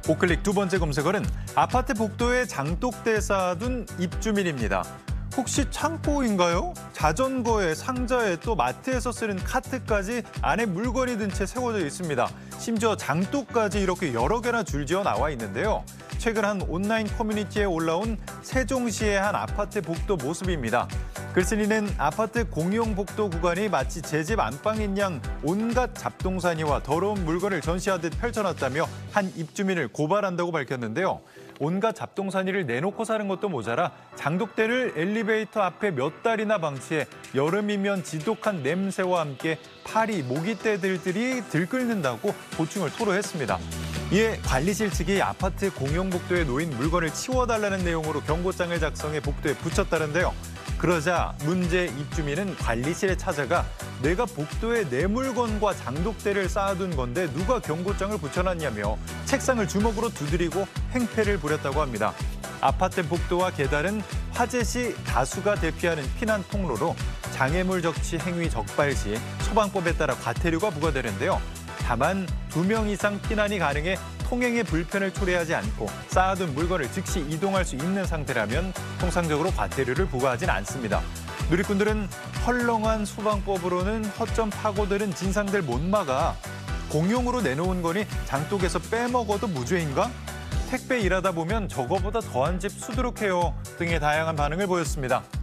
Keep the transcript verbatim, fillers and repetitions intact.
우클릭 두 번째 검색어는 아파트 복도에 장독대 쌓아둔 입주민입니다. 혹시 창고인가요? 자전거에 상자에 또 마트에서 쓰는 카트까지 안에 물건이 든 채 세워져 있습니다. 심지어 장독까지 이렇게 여러 개나 줄지어 나와 있는데요. 최근 한 온라인 커뮤니티에 올라온 세종시의 한 아파트 복도 모습입니다. 글쓴이는 아파트 공용 복도 구간이 마치 제 집 안방인 양 온갖 잡동사니와 더러운 물건을 전시하듯 펼쳐놨다며 한 입주민을 고발한다고 밝혔는데요. 온갖 잡동사니를 내놓고 사는 것도 모자라 장독대를 엘리베이터 앞에 몇 달이나 방치해 여름이면 지독한 냄새와 함께 파리, 모기떼들들이 들끓는다고 고충을 토로했습니다. 이에 관리실 측이 아파트 공용 복도에 놓인 물건을 치워달라는 내용으로 경고장을 작성해 복도에 붙였다는데요. 그러자 문제 입주민은 관리실에 찾아가 내가 복도에 내 물건과 장독대를 쌓아둔 건데 누가 경고장을 붙여놨냐며 책상을 주먹으로 두드리고 행패를 부렸다고 합니다. 아파트 복도와 계단은 화재 시 다수가 대피하는 피난 통로로 장애물 적치 행위 적발 시 소방법에 따라 과태료가 부과되는데요. 다만 두 명 이상 피난이 가능해 통행에 불편을 초래하지 않고 쌓아둔 물건을 즉시 이동할 수 있는 상태라면 통상적으로 과태료를 부과하진 않습니다. 누리꾼들은 헐렁한 소방법으로는 허점 파고드는 진상들 못 막아 공용으로 내놓은 거니 장독에서 빼먹어도 무죄인가? 택배 일하다 보면 저거보다 더한 집 수두룩해요 등의 다양한 반응을 보였습니다.